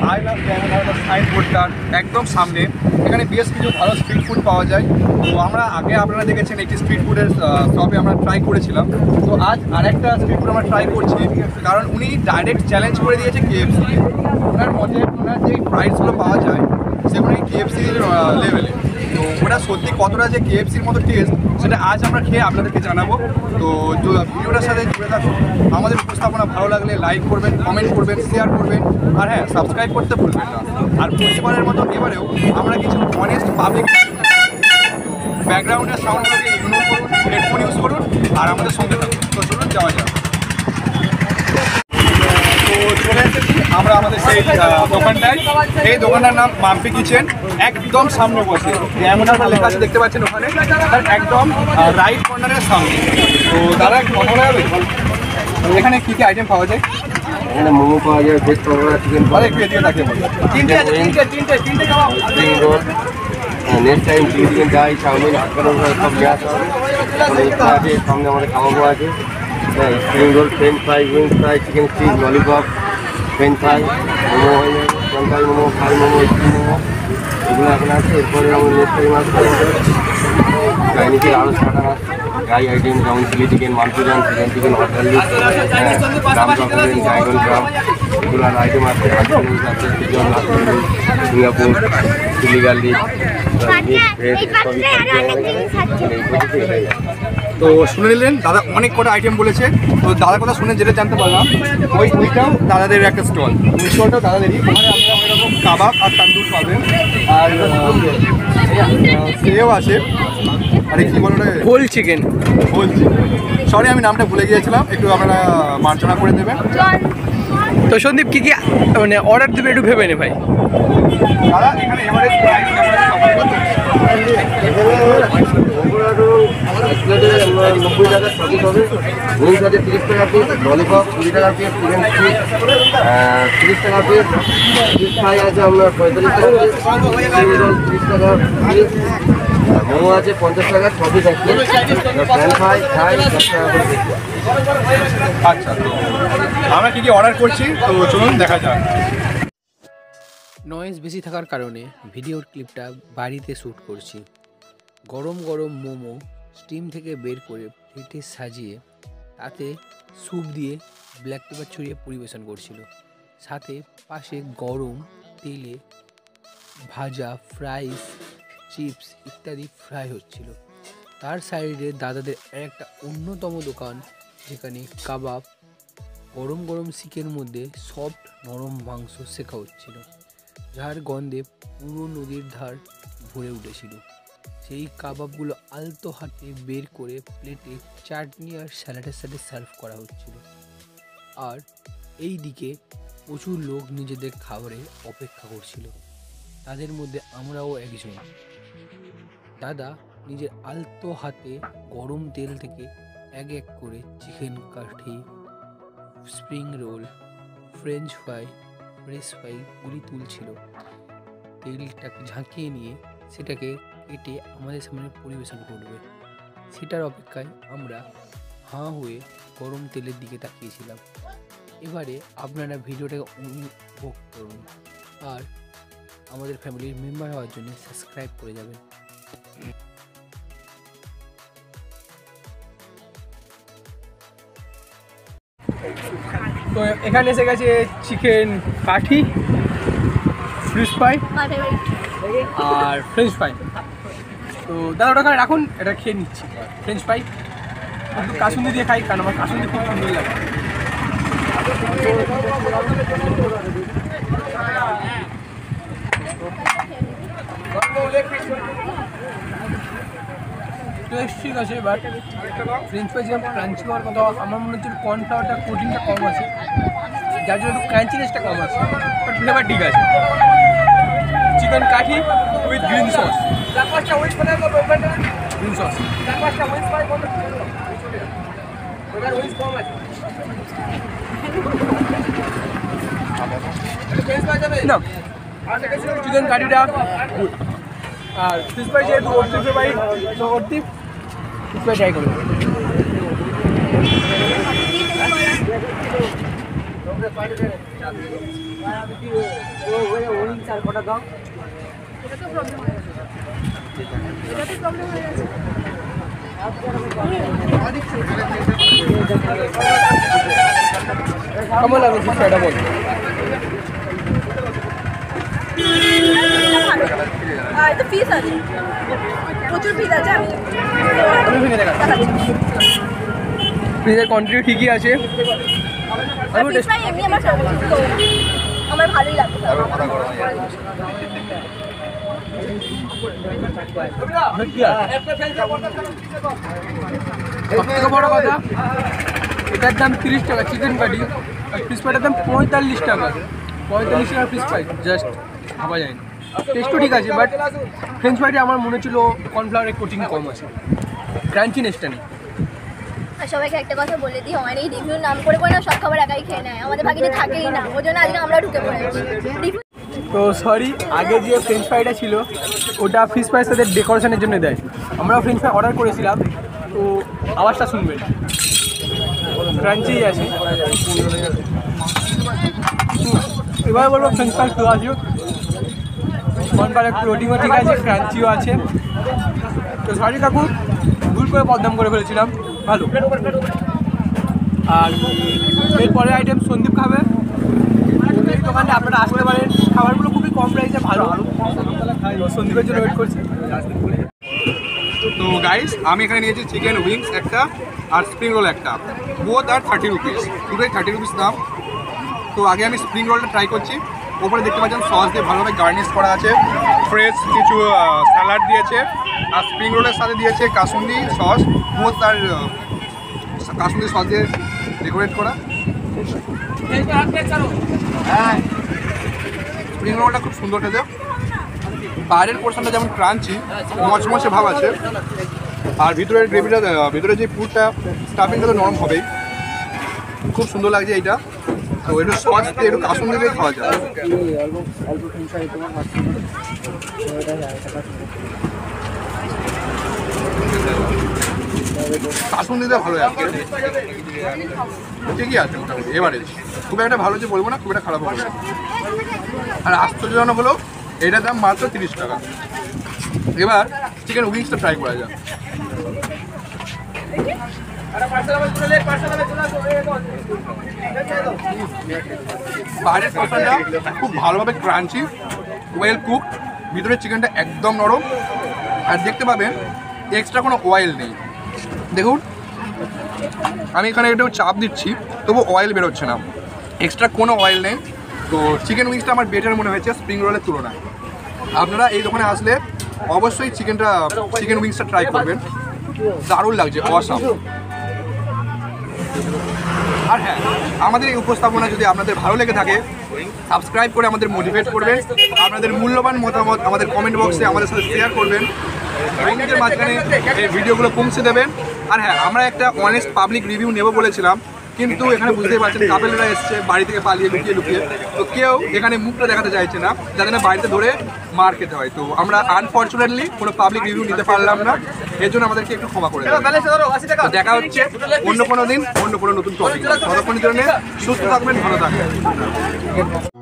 I love camera সাইনবোর্ডটার একদম সামনে এখানে বেশ কিছু ভালো স্ট্রিট ফুড পাওয়া যায়। তো আমরা আগে আপনারা দেখেছেন একটি স্ট্রিট ফুডের শপে আমরা ট্রাই করেছিলাম। তো আজ আরেকটা স্ট্রিট ফুড আমরা ট্রাই করছি, কারণ উনি ডাইরেক্ট চ্যালেঞ্জ করে দিয়েছে KFC। ওনার মতে ওনার যে প্রাইসগুলো পাওয়া যায় সেগুলো KFC লেভেলে। তো ওটা সত্যি কতটা যে KFCর মতো টেস্ট সেটা আজ আমরা খেয়ে আপনাদেরকে জানাবো। তো ভিডিওটার সাথে জুড়ে থাকুন। আমাদের উপস্থাপনা ভালো লাগলে লাইক করবেন, কমেন্ট করবেন, শেয়ার করবেন, আর হ্যাঁ সাবস্ক্রাইব করতে ভুলবেন না। আর প্রতিবারের মতো এবারেও আমরা কিছু অনেস্ট পাবলিক ব্যাকগ্রাউন্ডের সাউন্ডগুলোকে ইগনোর করুন, হেডফোন ইউজ করুন আর আমাদের সঙ্গে থাকুন। তো চলুন যাওয়া যাক। তো চলে এসেছি আমরা আমাদের সেই দোকানটায়। এই দোকানটার নাম মাম্পি কিচেন। একদম সামনে বসে যেমন আপনারা লেখা আছে দেখতে পাচ্ছেন ওখানে, তার একদম রাইট কর্নারের সামনে। তো দাদা কথা বলা যাবে এখানে কী কী আইটেম পাওয়া যায়? এখানে মোমো পাওয়া যায়, ভেজ পকোড়া, চিকেন তিনটে খাওয়া রোল, নেক্সট টাইম চিকেন চাই, চাউমিন, হাটকানো সব নিয়ে আসা হবে। আছে সঙ্গে আমাদের খাওয়াবো আছে spring roll, french fry, wings fry, chicken stick, lollipop, french fry, momo হয়ে যাবে, fry momo, fry momo, spring momo, এগুলো এখন আছে। এরপরে আমাদের নেক্সট টাইম আসছে চাইনিজের আরও স্টার্টার আসছে, ড্রাই আইটেম যেমন chilli chicken, Manchurian, chicken chicken, hot garlic, গ্রাম চকলেট, ড্রাইগন গ্রাম, এগুলোর আইটেম আছে। আইসক্রিম আছে, চিকেন আছে, সিঙ্গাপুর, চিলি গার্লিক, তো শুনে নিলেন দাদা অনেক কটা আইটেম বলেছে। তো দাদার কথা শুনে যেটা জানতে পারলাম ওইটাও দাদাদের একটা স্টল, ওই স্টলটাও দাদাদেরই। ওখানে আপনারা এরকম কাবাব আর তান্দুর পাবেন, আর সেও আছে, আরে কী বলো হোল চিকেন। সরি আমি নামটা ভুলে গিয়েছিলাম, একটু আপনারা মার্জনা করে দেবেন। তো সন্দীপ কী কী মানে অর্ডার দেবে একটু ভেবে নে ভাই। দাদা এখানে এভারেজ প্রাইস আমরা 90 টাকা সার্ভিস হবে, উইংস আছে 30 টাকা পিস, ললিপপ 20 টাকা পিস, চিকেন স্টিক 30 টাকা পিস, ফিশ ফ্রাই আছে আপনার 45 টাকা পিস, স্প্রিং রোল 30 টাকা পিস, মোমো আছে 50 টাকা 6 পিস আছে, ফ্রেঞ্চ ফ্রাই 10 টাকা করে পিস। আচ্ছা, তো আমরা কী কী অর্ডার করছি তো চলুন দেখা যাক। নয়েজ বেশি থাকার কারণে ভিডিওর ক্লিপটা বাড়িতে শ্যুট করছি। গরম গরম মোমো স্টিম থেকে বের করে প্লেটে সাজিয়ে তাতে স্যুপ দিয়ে ব্ল্যাক পেপার ছড়িয়ে পরিবেশন করছিল। সাথে পাশে গরম তেলে ভাজা ফ্রাইস, চিপস ইত্যাদি ফ্রাই হচ্ছিল। তার সাইডে দাদাদের একটা অন্যতম দোকান, যেখানে কাবাব, গরম গরম শিকের মধ্যে সফট নরম মাংস শেখা হচ্ছিল, যার গন্ধে পুরো নদীর ধার ভরে উঠেছিল। সেই কাবাবগুলো আলতো হাতে বের করে প্লেটে চাটনি আর স্যালাডের সাথে সার্ভ করা হচ্ছিল। আর এই দিকে প্রচুর লোক নিজেদের খাবারে অপেক্ষা করছিল, তাদের মধ্যে আমরাও একজন। দাদা নিজের আলতো হাতে গরম তেল থেকে এক এক করে চিকেন কাঠি, স্প্রিং রোল, ফ্রেঞ্চ ফ্রাই গুলি তুলছিল। তেলটাকে ঝাঁকিয়ে নিয়ে সেটাকে কেটে আমাদের সামনে পরিবেশন করবে, সেটার অপেক্ষায় আমরা হাঁ হয়ে গরম তেলের দিকে তাকিয়েছিলাম। এবারে আপনারা ভিডিওটাকে উপভোগ করুন আর আমাদের ফ্যামিলির মেম্বার হওয়ার জন্য সাবস্ক্রাইব করে যাবেন। তো এখানে এসে গেছে চিকেন কাঠি, ফিশ ফ্রাই আর ফ্রেঞ্চ ফ্রাই। তো দাদা ওটা ওখানে রাখুন, এটা খেয়ে নিচ্ছি। ফ্রেঞ্চ ফ্রাই একটু কাসুন্দি দিয়ে খাই, কারণ আমার কাসুন্দি খুব সুন্দর লাগে। টেস্ট ঠিক আছে, বাট ফ্রেঞ্চ ফ্রাই যেরকম ক্রাঞ্চি হওয়ার কথা, আমার মনে হচ্ছে কর্নফ্লাওয়ারটা প্রোটিনটা কম আছে, যার জন্য একটু ক্রাঞ্চিনেসটা কম আছে, বাট ফ্লেভার ঠিক আছে। চিকেন কাঠি with green sauce, green sauce না, চিকেন কাঠিটা গুড। আর ফিশ ফ্রাই যেহেতু অর্ধেক ফ্রাই অর্ধেক ফিশ ফ্রাই ট্রাই করবো। কেমন লাগে সেটা বল। পিস আছে, প্রচুর পিস আছে। পিসের কোয়ান্টিটি ঠিকই আছে। এমনি আমার ফেভারিট, তো আমার ভালোই লাগছে। সবথেকে বড় কথা, এটার দাম 30 টাকা চিকেন কাটি, আর ফিশ ফ্রাইটার দাম 45 টাকা। 45 টাকা ফিশ ফ্রাই, জাস্ট ভাবা যায় না। টেস্টও ঠিক আছে, বাট ফ্রেঞ্চ ফ্রাইটা আমার মনে ছিল কর্নফ্লাওয়ারের কোটিং কম আছে, ক্রাঞ্চিনেসটা নেই। আর সবাইকে একটা কথা বলে দিই, আমার এই রিভিউ নাম করে না সব খাবার একাই খেয়ে নেয়, আমাদের বাকিতে থাকেই না, ওই জন্য আজকে আমরা ঢুকে পড়েছি। তো সরি, আগে যে ফ্রেঞ্চ ফ্রাইটা ছিল ওটা ফিশ ফ্রাইয়ের সাথে ডেকোরেশনের জন্য দেয়। আমরাও ফ্রেঞ্চ ফ্রাই অর্ডার করেছিলাম, তো আওয়াজটা শুনবেন, ক্রাঞ্চি আছে। এবার বলবো ফ্রেঞ্চ ফ্রাই তো আছে, কর্নফ্লাওয়ারের কোটিংও ঠিক আছে, ক্রাঞ্চিও আছে। তো সরি কাকু, ভুল করে বদনাম করে ফেলেছিলাম, ভালো। আর এরপরের আইটেম সন্দীপ খাবে। এই দোকানে আপনারা আসতে পারেন, খাবারগুলো খুবই কম প্রাইসে ভালো। সন্দীপের জন্য ওয়েট করছি। তো গাইস, আমি এখানে নিয়েছি চিকেন উইংস একটা আর স্প্রিং রোল একটা, বোথ আর 30 রুপিস, দুটোই 30 রুপিস দাম। তো আগে আমি স্প্রিং রোলটা ট্রাই করছি। ওপরে দেখতে পাচ্ছেন সস দিয়ে ভালোভাবে গার্নিশ করা আছে, ফ্রেশ কিছু স্যালাড দিয়েছে, আর স্প্রিং রোলের সাথে দিয়েছে কাসুন্দি সস, বোথ আর কাসুন্দি সস দিয়ে ডেকোরেট করা। স্প্রিং রোলটা খুব সুন্দর খেতে, বাইরের পোর্শনটা যেমন ক্রাঞ্চি মচমচে ভাব আছে, আর ভিতরের গ্রেভিটা, ভিতরে যে পুরটা স্টাফিংটা তো নরম হবেই, খুব সুন্দর লাগছে এইটা। তো একটু সস দিয়ে একটু কাসুন দিলেই খাওয়া যায়। কাসুন দিতে ভালো লাগে, ঠিকই আছে মোটামুটি এবারে, খুব একটা ভালো যে বলবো না, খুব একটা খারাপ হবে না। আর আশ্চর্যজনক হলো এটার দাম মাত্র 30 টাকা। এবার চিকেন উইংসটা ট্রাই করা যায়। বাইরের পোর্শনটা খুব ভালোভাবে ক্রাঞ্চি, ওয়েল কুক, ভিতরে চিকেনটা একদম নরম, আর দেখতে পাবেন এক্সট্রা কোনো অয়েল নেই। দেখুন আমি এখানে একটু চাপ দিচ্ছি, তবু অয়েল বেরোচ্ছে না, এক্সট্রা কোনো অয়েল নেই। তো চিকেন উইংসটা আমার বেটার মনে হয়েছে স্প্রিং রোলের তুলনায়। আপনারা এই দোকানে আসলে অবশ্যই চিকেন উইংসটা ট্রাই করবেন, দারুণ লাগছে, অসাম। আর হ্যাঁ, আমাদের এই উপস্থাপনা যদি আপনাদের ভালো লেগে থাকে, সাবস্ক্রাইব করে আমাদের মোটিভেট করবেন, আপনাদের মূল্যবান মতামত আমাদের কমেন্ট বক্সে আমাদের সাথে শেয়ার করবেন, বন্ধুদের মাঝখানে এই ভিডিওগুলো পৌঁছে দেবেন। আর হ্যাঁ, আমরা একটা অনেস্ট পাবলিক রিভিউ নেব বলেছিলাম, কিন্তু এখানে বুঝতেই পারছেন কাপেলরা এসছে বাড়ি থেকে পালিয়ে লুকিয়ে লুকিয়ে, তো কেউ এখানে মুখটা দেখাতে চাইছে না, যাতে না বাড়িতে ধরে মার খেতে হয়। তো আমরা আনফর্চুনেটলি কোনো পাবলিক রিভিউ নিতে পারলাম না, এর জন্য আমাদেরকে একটু ক্ষমা করে দেবেন। দেখা হচ্ছে অন্য কোনো দিন অন্য কোনো নতুন টপিক। ততক্ষণের জন্য সুস্থ থাকবেন, ভালো থাকবেন।